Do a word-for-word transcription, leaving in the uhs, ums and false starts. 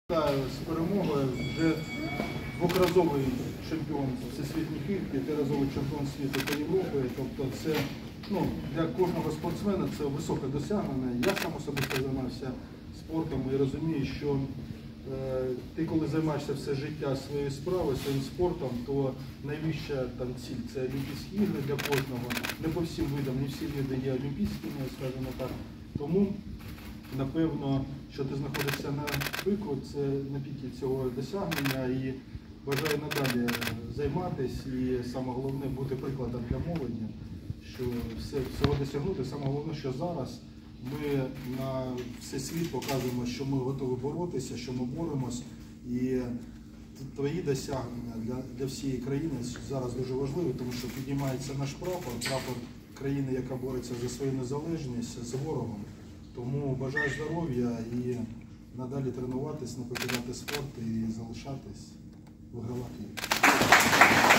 З перемогою вже двохразовий чемпіон всесвітніх ігор, п'ятиразовий чемпіон світу та Європи. Тобто це ну, для кожного спортсмена це високе досягнення. Я сам особисто займався спортом і розумію, що е, ти коли займаєшся все життя своєю справою, своїм спортом, то найвища там ціль – це Олімпійські ігри для кожного. Не по всім видам, не всі види є олімпійськими, скажімо так. Тому напевно, що ти знаходишся на пику, це на пікі цього досягнення і бажаю надалі займатися і саме головне бути прикладом для молоді, що все, всього досягнути. Саме головне, що зараз ми на весь світ показуємо, що ми готові боротися, що ми боремось і твої досягнення для, для всієї країни зараз дуже важливі, тому що піднімається наш прапор, прапор країни, яка бореться за свою незалежність з ворогом. Тому бажаю здоров'я і надалі тренуватись, не покидати спорт і залишатись, вигравати.